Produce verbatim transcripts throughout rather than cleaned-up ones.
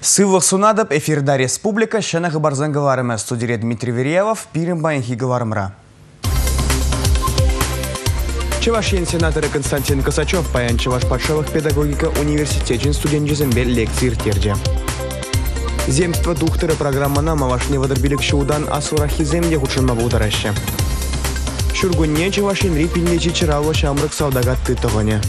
Сывлық сунадып эфирда республика шаны ғыбарзан ғыларымы студия Дмитрий Верьявов пирім байынхи ғыларымыра. Чевашин сенаторы Константин Косачев паян Чеваш Патшалых педагогика университетін студентжізімбе лекцир терже. Земство духтыры программана мавашне вадырбилік шудан асурахи земде худшынма бұлдарашы. Шүргүнне Чевашин рипиннечи чыралы шамрық саудагат тытығыне.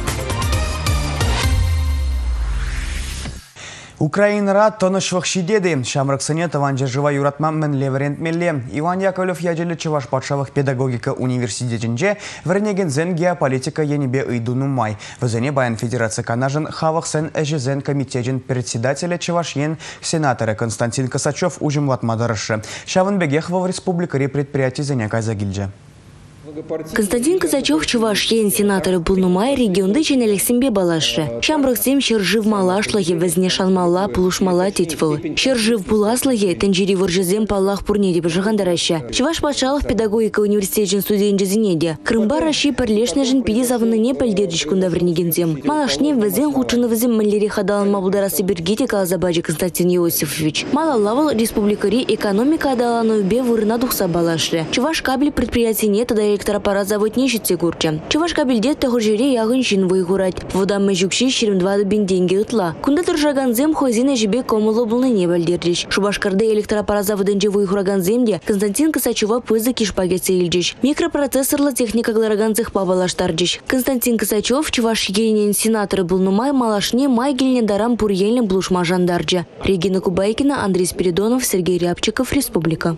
Украинара тонышлық шидеді. Шамрықсыне таванжы жыва юратмаммен леверентмелле. Иван Яковлев яджилі Чеваш Патшалых педагогика университетінже вірнеген зен геополитика енебе ыйдуну май. Візене Баян Федерация канажын хавық сен әжізен комитетін председателя Чеваш ен сенаторы Константин Косачев ужымлатмадарышы. Шавынбегех в республикари предприятий зене кайзагилже. Константин Косачев Чеваш ен сенаторы Пулнумай регионды ченелексембе балашы. Шамрықсем шержив малашлығы візне шанмала пулушмала тетвыл. Шержив пуласлығы тенжири выржызем паллах пурнеде бжығандарашы. Чеваш Патшалых педагогика университетін студентжізінеде. Крымба раши пірлешнежін пиде завыныне пәлдердіш күндавірнегензем. Малашне візен хучыны візем мәллері хадалан мабударасы бергетика азабаджи Константин Иосифович. Малалавыл республикари экономика адалану бе вырына духса балашы. Чеваш кабель предприятие тогда электропарат завод нешітсе көрчі. Чеваш кабельде тағыр жере яғын жин выйгурать. Водамы жүкші шерімдвады бен деньги ұтла. Күнді тұржаган зем хойзіне жібе комылы бұлны не бәлдердіш. Шубашкарды электропарат заводынже выйгураган земде Константин Косачева пызы кишпагеце илдіш. Микропроцессорлы техника глараган цех павалаштардіш. Константин Косачев Чеваш енен сенаторы бұлнымай малашне майгеліне дарам пурьелін блушма жандарджа. Регина Кубайкина, Андрей Спиридонов, Сергей Рябчиков, Республика.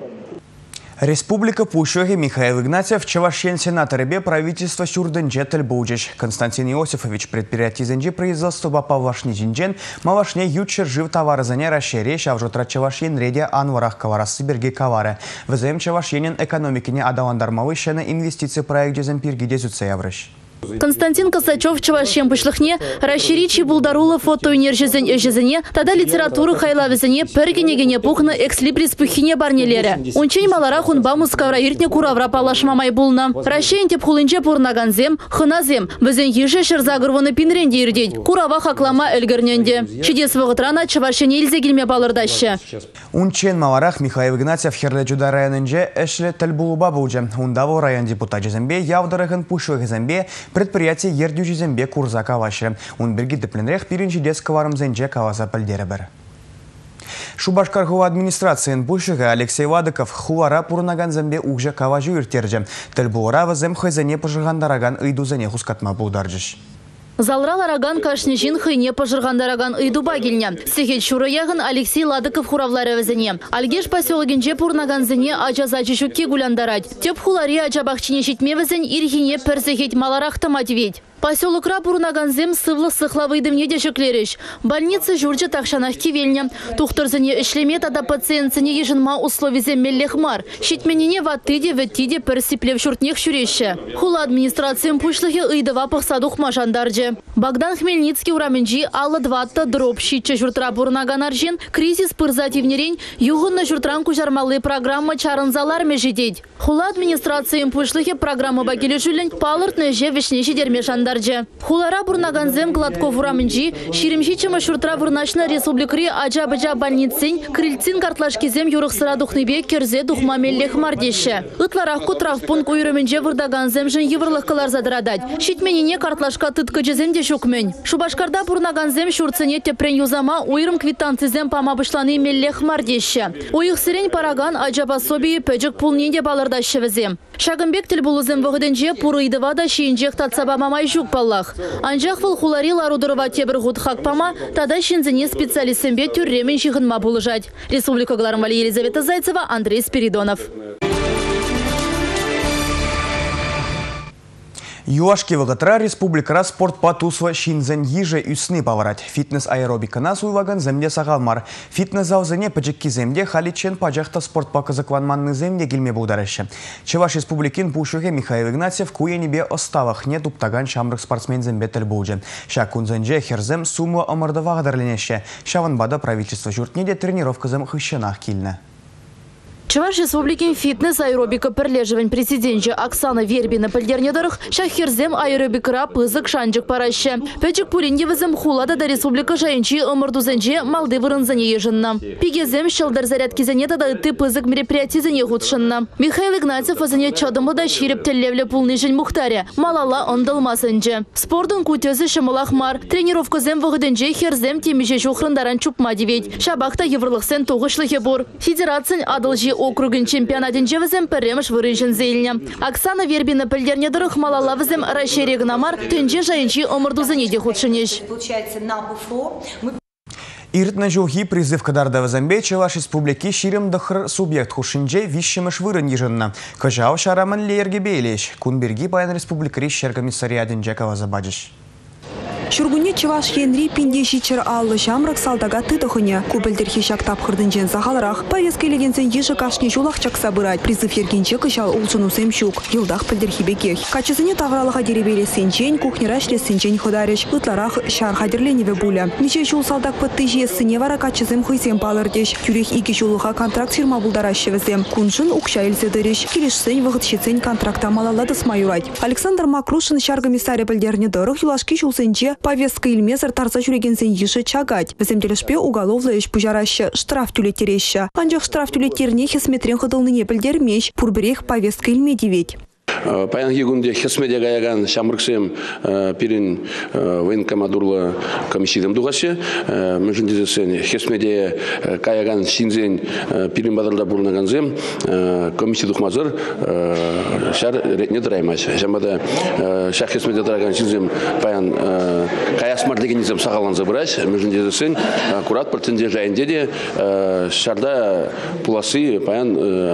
Республика Пущоги Михаил Игнатьев Чевашен сенаторы бе правительства Сюрденже Тельбуджич. Константин Иосифович предприятий зенже производства павашни жинжен мавашне ючер жив товары заня расшире шавжутра Чевашен реде анварах каварасы берге кавары. Вызаем Чевашенен экономикине адавандармавы шена инвестиции проект жезен пиргиде зюцеяврыш. Константин Косачев Чевашем пышлыхне расширичи булдарула фотоэнержезен эжезене, тада литературы хайлавезене пергенегене пухна экслибрис пухине барнелере. Унчень малара хунбамус кавраиртне куравра палашмамай булна. Расширин теп хулынче пурнаганзем, хыназем, везен еже шерзагырвоны пинренде ирдеть, курава хаклама эльгерненде. Чидес вғытрана Чевашен елзе гильме балырдаще. Унчень маларах Михаил Игнатьев Херледжуда районынже эшле тельбулуба булже. Ундаву район депутат жезембе явдырыгын пушуы жезембе предприятие ердюжи зембе курза кавашыры. Он берги депленрех пиринчи десковарым зенже каваса пальдері бір. Шубашкархова администрациян бушыға Алексей Вадыков хулара пурнаган зембе угжа каважу иртерджі. Тельбулара вазем хайзане пожыргандараган ыйду зане хускатма булдарджыш. Залрал араган кашнежин хыйне пожыргандараган ыйдуба келне. Сехет шурыягын Алексей Ладыков хуравлары везене. Альгеш поселогенже пурнаган зене ажазачышуки гуляндарать. Теп хулари ажабахчине шитме везен ирхине персехет маларахта матведь. Поселок Рапурнаганзем сывлы сыхлавы дымнеде шеклереш. Больница журджа такшанах кивельня. Тухтырзыне эшлемет ада пациентсыне ежынма условизем меллехмар. Щитменине ваттыде веттиде персиплев шуртнех шуреше. Хула администрациям пушлыхе ыйдава пахсадух мажандарже. Богдан Хмельницкий ураменджи алла дватта дроп щитче журт Рапурнаганаржин кризис пырзативнерень югынна журтранку жармалы программа чарынзалар межедеть. Хула администрациям пушлыхе программа багеле жулень палыртны же вишнеши дермешандар. Хулара бурнаганзем Гладков ураменджи, ширимшиче машуртра вырначна республикари аджа-баджа больницин, крыльцин картлашкизем юрықсыра духныбе керзе духма меллех мардеше. Ытларахку травпунк уйраменджи вырдаганзем жын еврлых калар задырадать. Щитменине картлашка тыткачезем де шукмень. Шубашкарда бурнаганзем шурцыне тепрен юзама уйрым квитанцизем памабышланы меллех мардеше. Уйых сирень параган аджа-басобии пэджик пулненде балырдащевезем. Шагымбек тельбулузем вғыденже пурыйдыва да шиинжех татсаба мамай жук паллах. Анжақ выл хулари ларудырова тебір ғуд хакпама, тада шинзіне специалистембе түрремен жиғынма болыжать. Республика Глармали Елизавета Зайцева, Андрей Спиридонов. Юашки вагатра республикара спорт патусва шинзен еже үсны паварать. Фитнес-аэробика нас уйваган земде сағалмар. Фитнес-зау зене пачекки земде халичен пачахта спорт показакванманны земде гильме будараще. Чеваш республикин пушуге Михаил Игнатьев куенебе оставах не туптаган шамрық спортсмен зембе тельбулже. Шакун зенже херзем сумма омардава гадарленеще. Шаванбада правительство журтнеде тренировка зем хыщенах кильне. Чуваш Республикин фитнес аэробика перлежевен президенте Оксана Вербина пельдернедорых шахерзем аэробикра пызык шанчык параще. Печик пулиньевызем хулада да республика жайынчи ымырдузенче малды вырынзане ежынна. Пигезем щелдар зарядкизене да ты пызык мероприятизене худшынна. Михаил Игнатьев азане чадымы да ширип теллевле пулный жень мухтаре. Малала ондалмасынче. Спордың кутезы шымылахмар. Тренировкызем вғыдынче херзем темеше шухрындаран чупма девет. Шабақта еврлықсен тоғышлығы бур. Федерацин адылжи округин чемпионатинче візем пірремш вырыншын зейліне. Оксана Вербина пельдернедырых малала візем расшерегнамар төнже жайынчи омырдузыне де худшынеш. Иртна жылги призыв кадарда візембе Чуваш республики ширим дұхыр субъект хушинже вишшіміш вырын ежынна. Кажау шарамын лерге бейлеш. Кунберги баян республикари шер-комиссариадин Джекова забадыш. Шургуне Чуваш Хенри пиндешичер аллы жамрак салдага тытыхыне. Купелдерхи шак тапхырдын жен захаларах. Повестка елегенсен ежі кашне жолақ чакса бырать. Призыв ергенче кышал улшыну сэмшук. Елдах пелдерхи бекех. Качызыне тавралыға деребеле сенчен, кухнера шлес сенчен ходареш. Ытларах шар хадерленеве буля. Миче жол салдак пытты жесыне вара качызым хыйсем палырдеш. Тюрех ики жолыға контракт фирма булдаращевізем. Куншын укша елседереш. Келешсен вғытшецен контракта малаладыс майурать. Александр Макрушин шар-комиссаря пелдерне дырых юлашки жолсенче повестка илмезер тарса жүрегенсен еші чагать. Віземделешпе уголовлы еш пужараще штраф тюлетереща. Анжақ штраф тюлетерне хесметрен хыдылныне пілдермеш, пурбірех повестка илме девет. Паян егунде хесмеде гаяган шамрыксем пирин военкомадурлы комиссиям дугасе. Межіндезесен хесмеде каяган синзен пирин бадырда бурнаганзем комиссия духмазыр шар ретне драймас. Жамада шах хесмеде драган синзем паян каясмар дегенизем сагалан забрать. Межіндезесен аккурат претензия жайынде шарда пуласы паян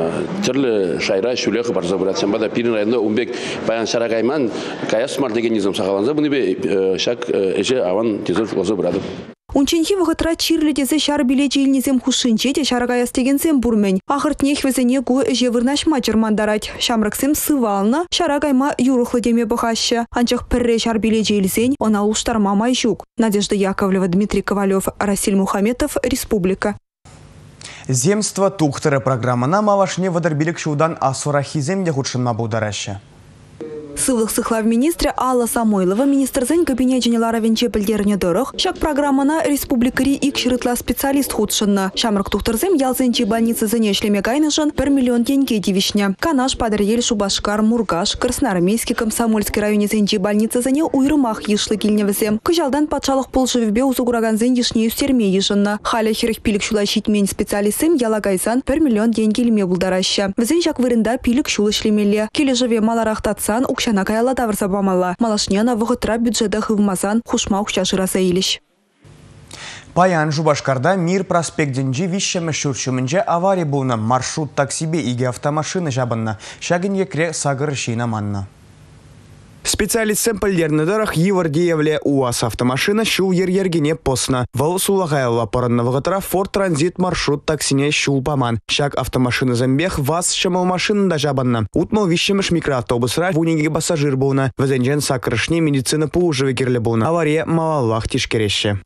терлі шайра шулех бар забрать. Жамада пирин районда умбек паян шарагайман каясмар дегенизем сагаланза бұны бе шак эже аван тезір лозы бұрады. Унченхи вғытра чирледезе шар билечі илнезем хушинче те шарагаяс тегенсем бұрмен. Ахыртнех везене ку эже вырнашма чермандарать. Шамраксем сывална шарагайма юрухлы деме бұхашы. Анчах пірре шар билечі илсен она уштарма майжук. Надежда Яковлева, Дмитрий Ковалев, Расиль Мухаметов, Республика. Земство тухтыры программана мавашне вадырбилік шудан асурахи земде худшынма будараща. Сывлық сықлав министрі Алла Самойлова министрзен кабинет женелара венче пілдеріне дұрық. Шак программана республикари ик шырытла специалист худшынна. Шамрық тухтырзем ялзенче больницы зенешлеме кайнышын бір миллион тенге девишне. Канаш, Падырел, Шубашкар, Мургаш, Красноармейский, Комсомольский районе зенче больницы зене уйрымах ешлы килневізем. Кыжалдан патшалық пулшывевбе узугураган зен ешне юстерме ешынна. Халя хирых пилік шула щитмен специалистсем ялагайсан бір миллион тенге илме булдараща. Візен жак вырында пилік шулы шлемеле. Келе живе маларахтатсан Шана каяла таврса бамала. Малашняна вғытра бюджета хывмасан хушма ұқша жыраса еліш. Паян Жубашкарда Мир проспектденжи вишшемі шүршімінже авария болна маршрут таксибе иге автомашины жабынна. Шагын екре сагыр шейна манна. Специалист сэмпілдерні дырық евардеевле УАЗ автомашина шул ер-ергене посна. Вал сулағайла парынны вғытра Форд Транзит маршрут таксине шул паман. Шак автомашины зэмбех ВАЗ шамал машинында жабанна. Утмал вишшеміш микроавтобусра вунеге пассажир болна. Вазенжен сакырышне медицина пулжывы керлі болна. Авария малаллах тишкереше.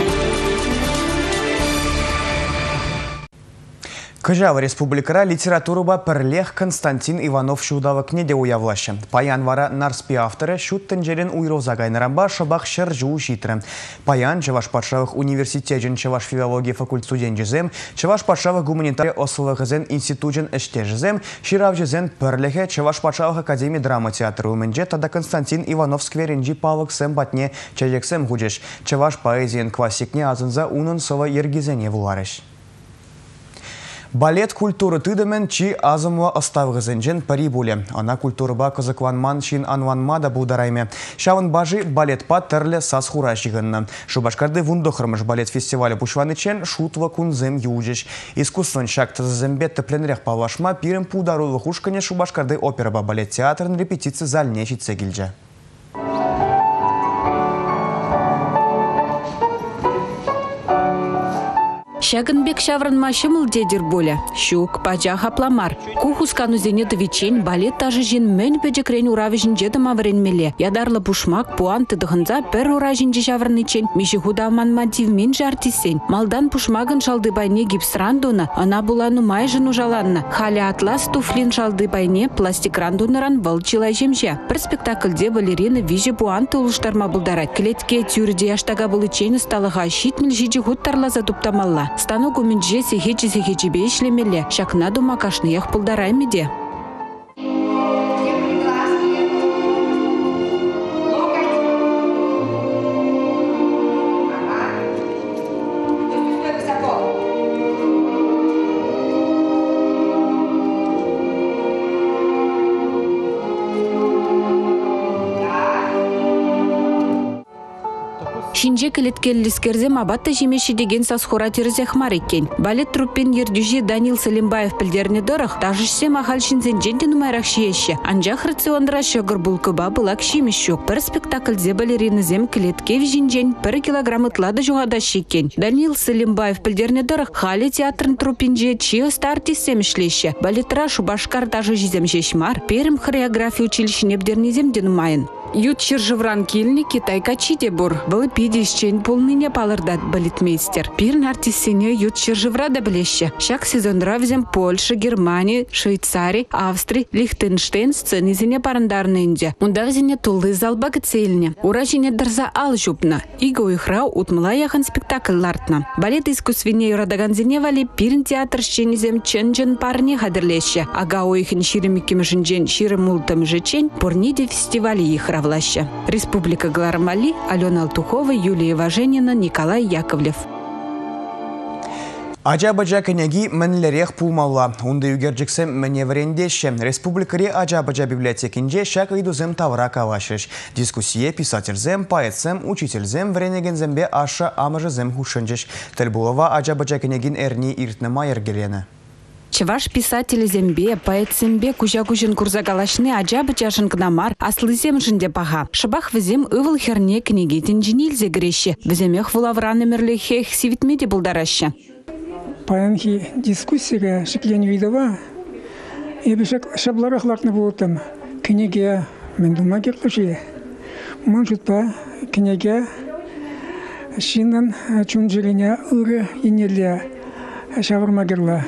Кыжава республикара литературуба пірлех Константин Иванов шудавы кнеде уявлашы. Паян вара нарспи авторы шут тенжерен уйроза гайнарамба шабақ шыр жуу шитры. Паян Чуваш патшавых университетен Чуваш филология факульт студент-жезем, Чуваш патшавых гуманитария осылығызен институтен эште-жезем, ширав-жезен пірлехе Чуваш патшавых академии драма театры уменже тада Константин Иванов скверенжи павық сэм батне чайексэм гудеш. Чуваш поэзиен классикне азынза унын сова ергизене вуларыш. Балет культуры тыдымен чи азымла оставғызенжен пари буле. Ана культурыба кызыкланман чин анванма да булдарайме. Шавын бажи балетпа тірлі сас хура жығынна. Шубашкарды вундохырмыш балет фестивалі пушванычен шутва кунзем южеш. Искусствен шак тазазембет тепленрех палашма пирем пударулы хушкане Шубашкарды операба балет театрын репетиции зальнечит сегилже. Шагынбек шаврынмашы мылдедір болы. Шук, пача хапламар. Кухускану зенеті вечен, балет тажы жен мөн бөджекрен уравыжын жеді мавыренмеле. Ядарлы пушмак, пуан тыдығынза бір уражынжы шаврынычен, меші худаман мотивмен жартисен. Малдан пушмагын шалды байне гипсрандуны, ана булану майжын ужаланны. Хали атлас туфлин шалды байне пластик рандуныран вылчылай жемже. Бір спектакльде балерина вижі пуан тылыштарма бұлдары. Клетке тюрде аштага бұлычені сталыға шитміл жиджі хуттарлаза туптамалла. Стану гуминже сехечи-сехечи бейшлемеле. Шакна дума кашныях пылдараймеде. Шинже келеткеллискерзем абатта жемеші деген сасхора терезех мар екен. Балет труппен ердюжи Данил Салимбаев пілдеріне дұрық, тажышсе махал шинзен женде нумайрақ шиеші. Анжақ рациондыра шөгір бұлкыба бұлак шимеш шок. Бір спектакльде балеринізем келетке вжинжен бір килограмм ытлады жоғада шекен. Данил Салимбаев пілдеріне дұрық, хали театрын труппенже чиоста артистем ішлеші. Балетра шубашкар тажы жезем жешмар, перім хореография училищен ебдернезем денумайын. Ют шыржывран килни Китай качиде бур. Был пидишчен полныне палырдат балетмейстер. Пирн артистине ют шыржывра да блеще. Шак сезонра взем Польша, Германия, Швейцария, Австрия, Лихтенштейн сценизине парандарнынде. Унда взене тулы залбак цельне. Уражине дарза ал жупна. Иго ихра утмла яхан спектакль лартна. Балет искусствине юрадаганзине вали пирн театр щенизем ченджен парне хадырлеще. Ага ойхин ширемиким жинжен ширемултам жечен порниде фестивали ихра. Республика Гларамали, Алена Алтухова, Юлия Важенина, Николай Яковлев. Ажа-бажа кенеги мәнлерек пулмалла. Унды үгерджіксем мәневрендеші. Республикари Ажа-бажа библиотекинже шак идузем тавра кавашыш. Дискуссия писательзем, поэтсем, учительзем, вренегензембе аша амажызем хушынжыш. Тельбулова Ажа-бажа кенегин эрни иртны майыр гелені. Чеваш писатель зембе, поэт зембе, кужа-кужин курзагалашны аджабы чашын кнамар, аслы земжінде паха. Шабах візем ывыл херне книги тенжинилзе грещи. Віземех вулавраны мерлехех сивитмеде булдараща. Паянхи дискуссияга шеклен видова. Ебешек шабларах лакны болтам. Книги мен дума керлыши. Мон жутпа книги шиннан чунжелине ыры инеле шавырма керла.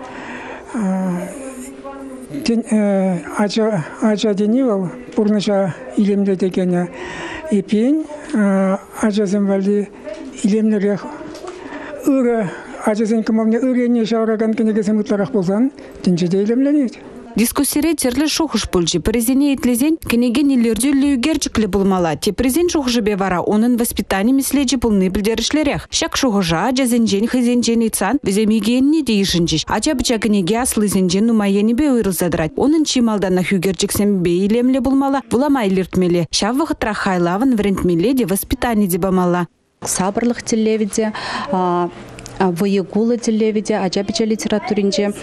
Ача ача денивал пурныша илемде дегене епень ача земвали илемнерех ыры ача зен кымавне ырыне шавраган кенеге земутларах болсан тенчеде илемленет. Дискуссире терлі шухыш пульчи. Презене етлезен кенеге нелердюлі үгерчіклі болмала. Те презен шухыжыбе вара оның воспитанием следжі пулны білдерішлерях. Шак шухыжа ажа зенжен хызенжен ицан віземегенне дейшінжіш. Ача быча кенеге аслы зенжен нумайенебе уйрылзадырать. Оның чималданах үгерчіксем бейлемле болмала, вуламай лертмеле. Шаввығы трахайлавын врентмеле де воспитание де бамала. Сабырлық телевиде, воегулы телевиде, ача быча литературинже,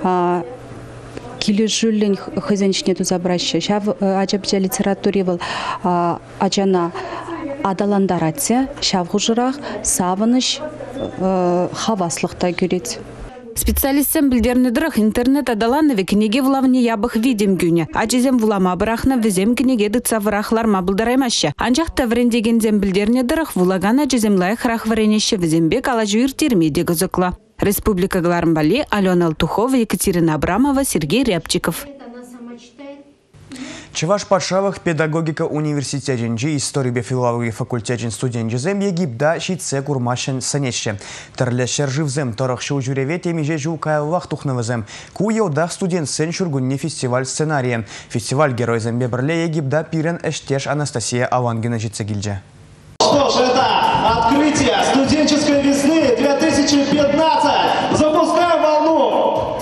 Кили жюллен хозяйничне ту забраща. Шав аджабжа литературе был аджана адаландаратся, шав хужурах савыныш хаваслыхта гюрит. Специалистсем билдернедіріх интернет адаланове книге влавне ябых видим гюне. Ачезем влама брахна візем книге дыца врахлар мабылдараймашы. Анжақта врендегензем билдернедіріх вулаган ачезем лайх рах вренеше візембек алажуир термеде гызықла. Республика Гларамбали, Алена Алтухова, Екатерина Абрамова, Сергей Рябчиков. Чеваш Патшавых педагогика университетінже история филологии факультетін студентжезем египда шитсе курмашын сынеші. Тірлі шерживзем тұрықшы жүреве темеже жулкайлық тухнывызем. Ку еудақ студент сен шүргінне фестиваль сценария. Фестиваль геройзембе бірле египда пирен эштеш Анастасия Авангина житсе келже. Что ж, это открытие студенческой весны две тысячи пятнадцать. Запускаем волну!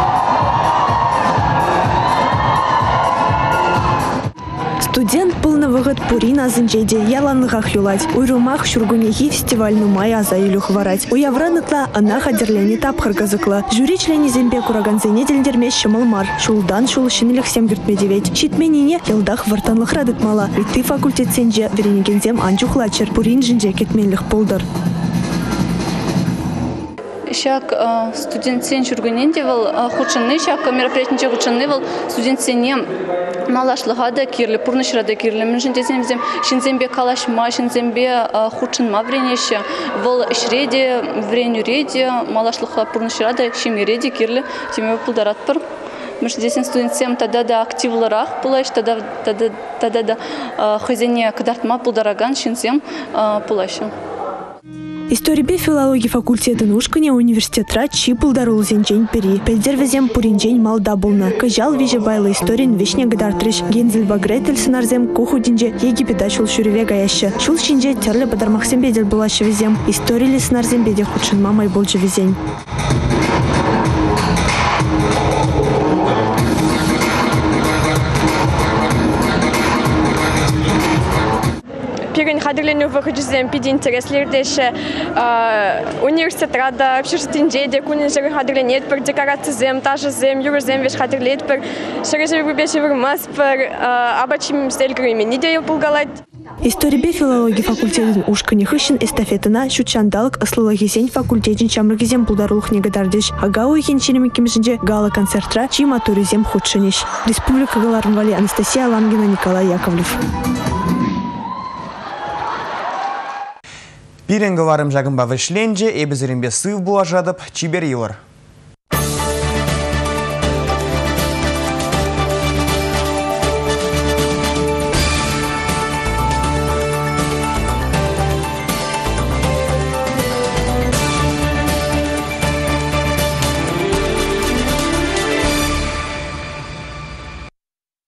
Студент полного вғыт Пурин азынжеде яланлыға хюлать. Уйрумах шургунехи фестиваль нумай аза илю хварать. Уявранытла ана хадерлене тапхыр газыкла. Жюри члени зембе кураганзене дельдермеш шымылмар. Шулдан шул шинелих сем гюртмедевет. Читменине елдах вартанлых радытмала. Виты факультет сенже веренегензем анчухлачыр. Пурин жинже кетменлих полдыр. Шак студент сен жүргенен де был худшынны, шак мероприятие худшынны был студент сене малашлыға да кирлі, пурнышыра да кирлі. Мен жіндесемізем шинзембе калашма, шинзембе худшынма вренеші. Был шреде, вренюреде, малашлыға пурнышыра да шимереде кирлі. Теме пулдарат пыр. Мен жіндесен студентсем тада да активлырақ пулайш, тада да хызене кадартма пулдараган шинзем пулайшы. Историбе филологии факультетін ушкыне университетра чи пулдарул зенчен пери. Пельдер везем пуринчен малда булна. Кажал веже байла историн вишне гадартрыш. Гензель багретель сынарзем куху динже Египета шул шуреве гаяща. Шул шинже терле бадармахсем бедел булашы везем. Историли сынарзем беде худшын мамай болчы везень. Пирин хадырлену выходжузем пиди интереслердеше университетрада общежитинже де кунинжер хадырленет пер декорацизем, тажызем, юрзем веш хадырлет пер шережер бубеше вырмас пер абачим стельгрими ниде булгалать. Историбе филологии факультетін ушкыне хыщын эстафетына шутчандалык ыслылыгесен факультетін чамрыгезем булдарулых негадардеш. Ага уйхен черемекемжинже гала концертра чима туризем худшынеш. Республика Галарнвали Анастасия Лангина, Николай Яковлев. Пиренгі варым жағын бавышленже, эбізірінбе сыв була жадып, чибер елір.